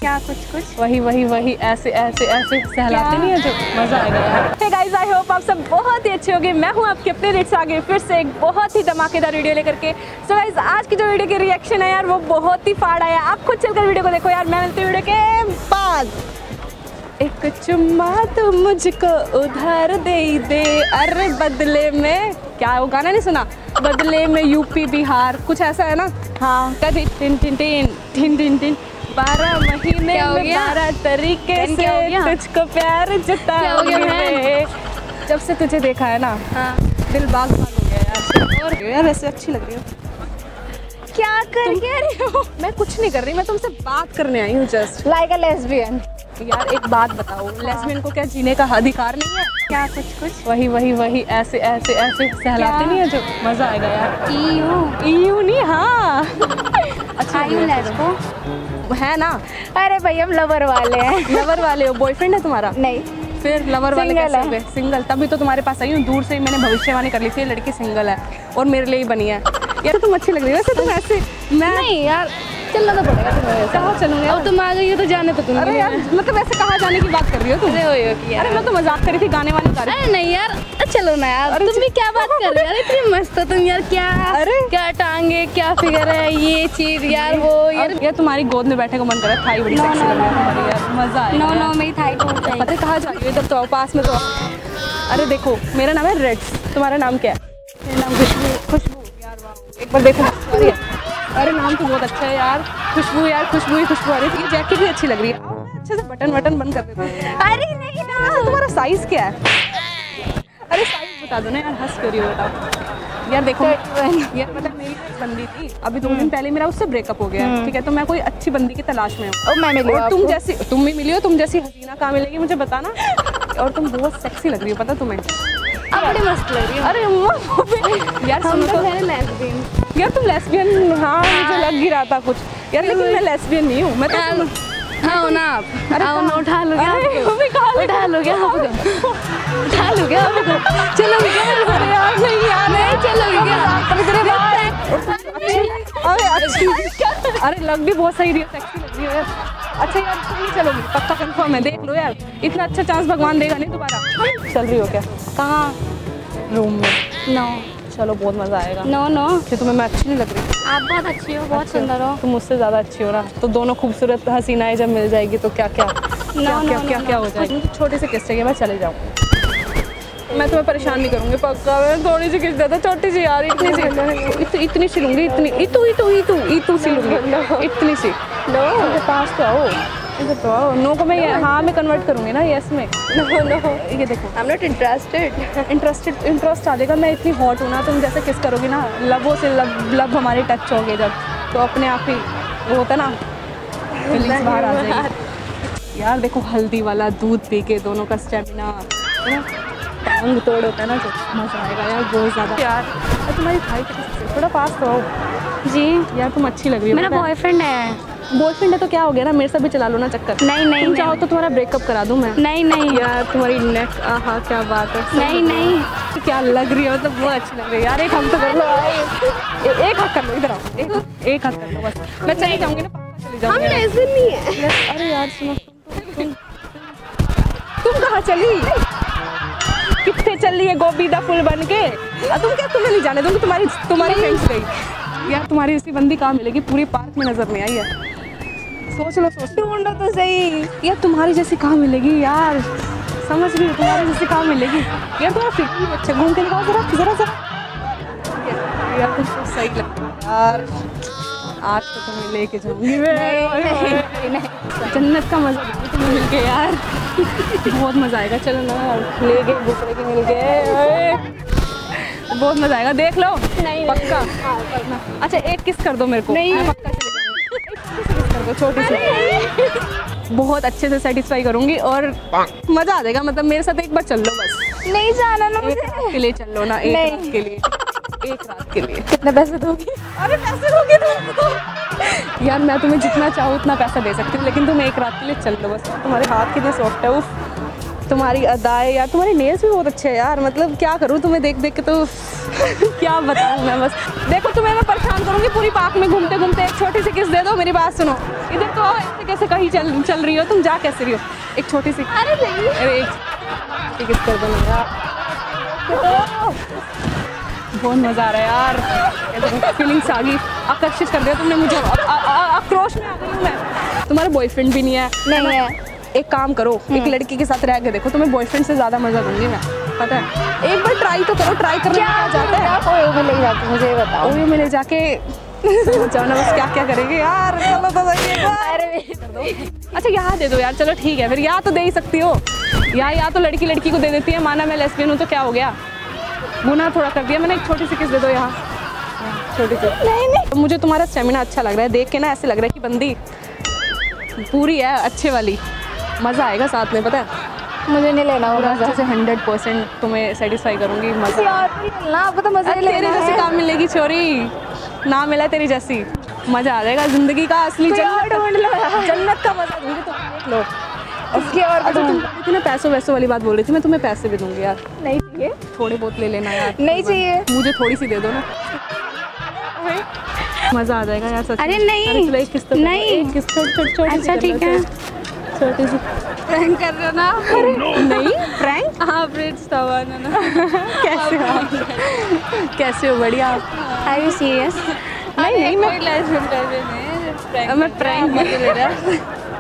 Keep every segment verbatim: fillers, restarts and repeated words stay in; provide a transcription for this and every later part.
क्या कुछ कुछ वही वही वही ऐसे ऐसे ऐसे सहलाते नहीं है जो मजा आएगा यार। हे गाइस, आई होप आप सब बहुत ही अच्छे होंगे। मैं हूं आपके अपने रिट्स आगे फिर से एक बहुत ही धमाकेदार वीडियो लेकर के। सो गाइस, आज की जो वीडियो की रिएक्शन है यार वो बहुत ही फाड़ आया। आप खुद चलकर वीडियो को देखो यार। मैं मिलती हूँ वीडियो के बाद। एक चुम्मा तू मुझको उधार दे दे, अरे बदले में क्या, वो गाना नहीं सुना? बदले में यूपी बिहार कुछ ऐसा है ना। हाँ, कभी टिन टिन टिन टिन टिन टिन बारह महीने में बारह तरीके से तुझको प्यार जताऊंगी। जब से तुझे देखा है ना, हाँ, दिल बाग बाग हो गया यार। और यार वैसे अच्छी लग रही हो। क्या कर रही हो? मैं कुछ नहीं कर रही, मैं तुमसे बात करने आई हूँ जस्ट लाइक अ लेस्बियन। यार एक बात बताओ, हाँ, लेस्बियन को क्या जीने का अधिकार नहीं है क्या? कुछ कुछ वही वही वही ऐसे ऐसे ऐसे सहलाते नहीं है जो मजा आएगा यार। ईयू ईयू नहीं, हाँ अच्छा लेस्बो है ना। अरे भाई हम लवर वाले हैं। लवर वाले हो? बॉयफ्रेंड है तुम्हारा? नहीं। फिर लवर वाले कैसे हो गए? सिंगल। तभी तो तुम्हारे पास आई हूँ, दूर से ही मैंने भविष्यवाणी कर ली थी लड़की सिंगल है और मेरे लिए ही बनी है। यार तुम अच्छी लग रही हो वैसे। तुम ऐसे मैं नहीं यार, चलना तो पड़ेगा तुम्हें। कहाँ चलूँगी? अब तुम आ गई हो तो जाने तो तुम। अरे यार मतलब वैसे कहाँ जाने की बात कर रही हो तुम? अरे मैं तो मजाक कर रही थी, गाने वाली कर रही थी। नहीं यार चलो ना यार, तुम भी क्या बात कर रही हो? अरे इतनी मस्त हो तुम यार। क्या अरे क्या टांगे, क्या फिगर है, ये चीज यार वो यार। यार तुम्हारी गोद में बैठने को मन कर रहा है। थाई बड़ी सेक्सी लग रही है तुम्हारी यार, मजा आएगा। नो नो मेरी थाई टूट जाएगी। पता कहाँ जा रही हो? इधर तो पास में तो। अरे देखो मेरा नाम है रेड्स, तुम्हारा नाम क्या है? मेरा नाम खुशबू। खुशबू यार वाह, एक बार देखो। अरे नाम तो बहुत अच्छा है यार, खुशबू यार, खुशबू ही खुशबू। अरे ये जैकेट भी अच्छी लग रही है। अच्छे से बटन बटन बंद कर देते हैं। अरे नहीं ना, तुम्हारा साइज क्या है? अरे साइज बता दो ना यार, हंस कर रही हो बताओ। यार देखो यार मतलब मेरी बंदी थी अभी दो दिन पहले, मेरा उससे ब्रेकअप हो गया, ठीक है? तो मैं कोई अच्छी बंदी की तलाश में हूँ। मैं मिली और तुम जैसी, तुम भी मिली हो, तुम जैसी हसीना कहाँ मिलेगी मुझे बताना। और तुम बहुत सेक्सी लग रही हो पता तुम्हें। अब बड़ी मस्त लग रही है। अरे यार सुनो तो, लेस्बियन यार तुम लेस्बियन। हाँ मुझे लग ही रहा था कुछ यार, लेकिन मैं लेस्बियन नहीं हूँ। मैं तो हाँ ना आप आओ ना, उठा लो क्या? उठा लो क्या? उठा लो क्या? चलो अरे यार नहीं यार, नहीं चलो क्या? अरे अच्छी, अरे लग भी बहुत सही रही है, सेक्सी लग रही है यार। अच्छा यार तुम नहीं चलोगी? पक्का कंफर्म है? देख लो यार, इतना अच्छा चांस भगवान देगा नहीं दोबारा। चल रही हो क्या? कहाँ? रूम में। नो चलो बहुत मजा आएगा। नो नो कि तुम्हें मैं अच्छी नहीं लग रही? आप बहुत अच्छी हो, बहुत सुंदर हो। तुम मुझसे ज्यादा अच्छी हो ना, तो दोनों खूबसूरत हसीनाएं जब मिल जाएगी तो क्या क्या क्या क्या क्या क्या हो जाएगी। मुझे छोटे से किस चाहिए, मैं चले जाऊँ। मैं तुम्हें परेशान नहीं करूँगी पक्का। मैं थोड़ी सी किस देता, छोटी सी यार, इतनी सी इतनी सी लूँगी, इतनी इतू इतू इतू इतू सी लूँगी, इतनी सी। नो मेरे पास तो आओ, इधर तो आओ। नो को मैं हाँ में कन्वर्ट करूँगी ना यस में। नो नो ये देखो, I am not interested. Interested interest आ जाएगा। मैं इतनी हॉट हूँ ना, तुम जैसे किस करोगी ना, लबों से लब लब हमारे टच हो गए जब, तो अपने आप ही वो होता ना, फीलिंग्स बाहर आ जाएगी। यार देखो हल्दी वाला दूध पी के दोनों का स्टेमिना टांग तोड़ होता है ना, जो मजा आएगा यार बहुत ज़्यादा। यार तुम्हारी भाई थोड़ा पास तो आओ जी। यार तुम अच्छी लग रही हो। मेरा बॉयफ्रेंड है। बॉयफ्रेंड है तो क्या हो गया ना, मेरे से भी चला लो ना चक्कर। नहीं नहीं तुम चाहो तो तुम्हारा ब्रेकअप करा दूं मैं। नहीं नहीं यार तुम्हारी नेक, आहा क्या बात है। नहीं नहीं क्या लग रही है, मतलब बहुत अच्छी लग रही है यार। एक हक तो कर लो, एक हक कर लो, इधर आओ, एक एक हक कर लो बस। मैं चली जाऊंगी ना, पक्का चली जाऊंगी। हम लेज़िन नहीं है। अरे यार सुनो, तुम कहाँ चली? कितने चल रही है गोभी दा फुल बन के? तुम क्या, तुम्हें नहीं जाने दूंगी, तुम्हारी तुम्हारी फ्रेंड्स गई यार। तुम्हारी ऐसी बंदी कहाँ मिलेगी? पूरी पार्क में नजर नहीं आई है। सोच लो सोच ढूंढो तो सही यार, तुम्हारी जैसी कहाँ मिलेगी यार? समझ रही हो, तुम्हारी जैसी कहाँ मिलेगी यार? तुम्हारा फिगर भी अच्छा, घूम के दिखाओ जरा जरा जरा यार। तुम तो सही लगता है यार, आज तो तुम्हें लेके जाऊंगी मैं। जन्नत का मजा दूंगी तुम्हें मिल के यार, बहुत मजा आएगा। चलो ना, ले गए दूसरे के मिल गए, बहुत मजा आएगा। देख लो नहीं पक्का। अच्छा एक किस कर दो मेरे को, नहीं पक्का चले जाऊंगी। कर दो छोटी सी, बहुत अच्छे से सेटिस्फाई करूंगी और मजा आ जाएगा। मतलब मेरे साथ एक बार चल लो बस। नहीं जाना ना मुझे। एक रात के लिए चल लो ना, एक रात के लिए, एक रात के लिए। कितने पैसे दोगी? अरे पैसे दोगे तुम? यार मैं तुम्हें जितना चाहूँ उतना पैसा दे सकती हूँ, लेकिन तुम एक रात के लिए चल लो बस। तुम्हारे हाथ कितने सॉफ्ट है। उफ तुम्हारी अदाएं यार, तुम्हारे नेल्स भी बहुत अच्छे हैं यार, मतलब क्या करूँ तुम्हें देख देख के तो क्या बताऊँ मैं। बस देखो तुम्हें मैं परेशान करूँगी पूरी पार्क में घूमते घूमते। एक छोटी सी किस दे दो, मेरी बात सुनो। इधर तो ऐसे कैसे कहीं चल चल रही हो तुम, जा कैसे रही हो? एक छोटी सी, अरे नहीं, अरे एक किस कर दो यार, बहुत मज़ा आ रहा है यार। फीलिंग्स आ गई, आकर्षित कर दिया तुमने मुझे, आक्रोश में आ गई हूँ मैं। तुम्हारा बॉयफ्रेंड भी नहीं है? नहीं है। एक काम करो, एक लड़की के साथ रह के देखो, तुम्हें बॉयफ्रेंड से ज़्यादा मज़ा दूंगी मैं, पता है। एक बार ट्राई तो करो, ट्राई करने क्या जाता है। आप ओयो में ले जाके मुझे बताओ। ओयो में ले जाके जाना, बस क्या क्या करेंगे यार, चलो तो सही। अच्छा यहाँ दे दो यार, चलो ठीक है फिर, यहाँ तो दे ही सकती हो यार, यहाँ तो लड़की लड़की को दे देती है। माना मैं लेस्बियन हूँ तो क्या हो गया, गुनाह थोड़ा कर दिया मैंने। एक छोटी सी किस दे दो यहाँ, छोटी सी। नहीं नहीं, मुझे तुम्हारा स्टेमिना अच्छा लग रहा है देख के ना, ऐसे लग रहा है कि बंदी पूरी है, अच्छे वाली, मज़ा आएगा साथ में, पता है। मुझे नहीं लेना होगा, अच्छे से हंड्रेड परसेंट तुम्हें सेटिस्फाई करूँगी, मज़ा ना आप तो मज़ा तेरे जैसी काम मिलेगी छोरी, ना मिला तेरी जैसी, मज़ा आ जाएगा ज़िंदगी का असली जन्नत, जन्नत का मज़ा दूँगी तुम, देख लो। उसके और अच्छा तुम बोल रही थी ना पैसों वैसों वाली बात बोल रही थी, मैं तुम्हें पैसे भी दूँगी यार। नहीं चाहिए, थोड़े बहुत ले लेना यार। नहीं चाहिए, मुझे थोड़ी सी दे दो ना, मज़ा आ जाएगा यार सच। अरे नहीं, एक किस्त नहीं, एक किस्त छोटी छोटी, अच्छा ठीक है। छोटी सी प्रैंक कर रहे हो ना? नहीं प्रैंक, हाँ ब्रिज तवा ना ना। कैसे हो? कैसे हो? बढ़िया। Are you serious? नहीं नहीं मैं मैं मैं प्रैंक मत ले रहा।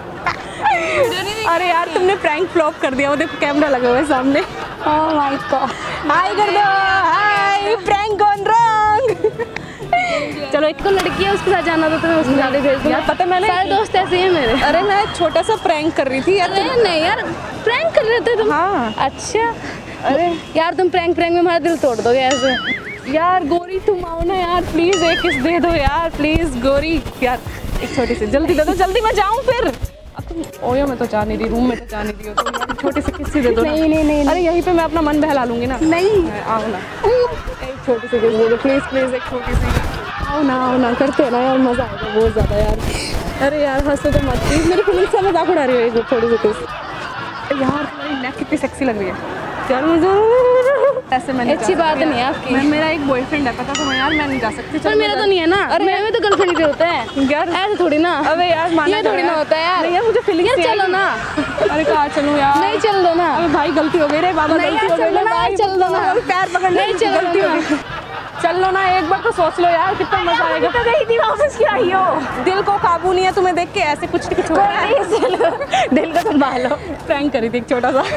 अरे यार तुमने प्रैंक फ्लॉप कर दिया, वो देखो कैमरा लगा हुआ है सामने। ओह माय गॉड, हाय कर दो, हाय प्रैंक गॉन रॉन्ग। चलो एक तो लड़की है उसके साथ जाना था, तुम्हें उसके साथ ही भेज दो। यार पता मैंने सारे दोस्त ऐसे ही हैं मेरे। अरे मैं छोटा सा प्रैंक कर रही थी यार। अरे नहीं यार, प्रैंक कर रहे थे तुम? हाँ। अच्छा, अरे यार तुम प्रैंक प्रैंक में हमारा दिल तोड़ दोगे ऐसे। यार गोरी तुम आओ ना यार प्लीज, एक किस दे दो यार प्लीज गोरी यार, एक छोटी सी जल्दी दे दो, जल्दी मैं जाऊँ फिर। अब तुम ओयो में तो जा नहीं रही, रूम में तो जा नहीं रही हो, तुम यार छोटी सी किस दे दो। नहीं नहीं नहीं, अरे यहीं पे मैं अपना मन बहला लूंगी ना। नहीं आओ ना, एक छोटी सी किस दे दो प्लीज प्लीज, एक छोटी सी। आओ ना आओ ना, करते हैं ना यार, मज़ा आएगा बहुत ज़्यादा यार। अरे यार हंसो तो मत प्लीज, मेरी फीलिंग्स से मजाक उड़ा रही हो, एक थोड़ी सी किस। यार तुम्हारी नेक कितनी सेक्सी लग रही है। ऐसे मैंने अच्छी बात नहीं है आपकी। मैं, मेरा एक बॉयफ्रेंड है पता तुम्हें यार, मैं नहीं जा सकती। पर मेरा तो नहीं है ना। अरे मेरे में तो गर्लफ्रेंड भी होता है यार, ऐसे थोड़ी ना। अबे यार माना ये थोड़ी ना होता है यार। नहीं यार मुझे फीलिंग यार चलो ना। अरे कहाँ चलूँ यार? नहीं चल दो ना। अबे भाई गलती हो गई रे बाबा, गलती हो गई ना, चल दो ना, पैर पकड़ नहीं चल गलती हो गई। चल लो ना, एक बार तो सोच लो यार कितना मजा आएगा। तो गई थी वापस क्यों आई हो? दिल को काबू नहीं है तुम्हें देख के, ऐसे कुछ कुछ हो रहा है। दिल को संभालो। प्रैंक करी थी एक छोटा सा।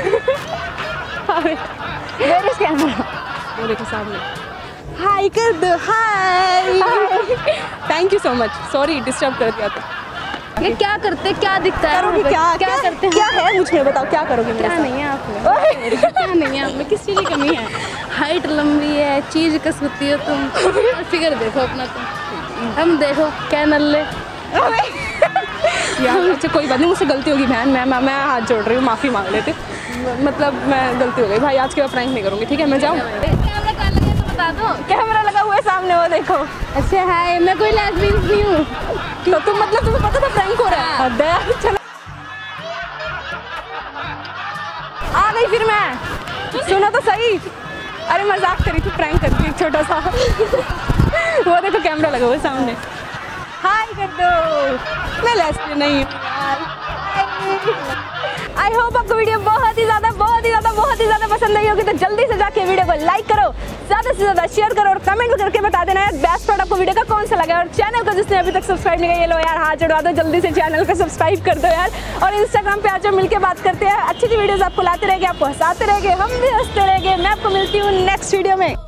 Where is camera? वो देखो सामने। हाय कर दो, hi. Thank you so much, sorry disturb कर दिया था। ये क्या करते, क्या दिखता है? करोगे क्या? क्या, क्या करते हैं? क्या है मुझ में बताओ, क्या करोगे? क्या नहीं है आप में? क्या नहीं है आप में? किस चीज़ की कमी है? हाइट लंबी है, चीज कसुती हो तुम, और फिगर देखो अपना तुम, हम देखो क्या नल्ले। यार अच्छा कोई बात नहीं, मुझसे गलती होगी बहन, मैं मैं मैं हाथ जोड़ रही हूँ, माफ़ी मांग लेते, मतलब मैं गलती हो गई भाई, आज के बाद प्रैंक नहीं करूँगी, ठीक है? मैं जाऊँ? कैमरा कहाँ लगा है तो बता दो। कैमरा लगा हुआ है सामने, वो देखो। अच्छा हाय, मैं कोई लेस्बियन नहीं हूँ। तो तुम मतलब तुम्हें पता था प्रैंक हो रहा है? अबे चलो आ गई फिर मैं, सुनो तो सही। अरे मजाक करी थी, प्रैंक कर दी छोटा सा। वो देखो कैमरा लगा हुआ है सामने, हाय कर दो। मैं लेस्बियन नहीं हूँ यार। आई होप आपको वीडियो बहुत ही ज़्यादा बहुत ही ज़्यादा बहुत ही ज़्यादा पसंद आई होगी, तो जल्दी से जाके वीडियो को लाइक करो, ज़्यादा से ज़्यादा शेयर करो और कमेंट करके बता देना यार बेस्ट पार्ट आपको वीडियो का कौन सा लगा। और चैनल को जिसने अभी तक सब्सक्राइब नहीं किया, ये लो यार हाथ जोड़वा दो, जल्दी से चैनल को सब्सक्राइब कर दो यार। और इंस्टाग्राम पे आज मिलकर बात करते हैं, अच्छी अच्छी वीडियोज़ आपको लाते रहेंगे, आपको हंसाते रहेंगे, हम भी हंसते रहेंगे। मैं आपको मिलती हूँ नेक्स्ट वीडियो में।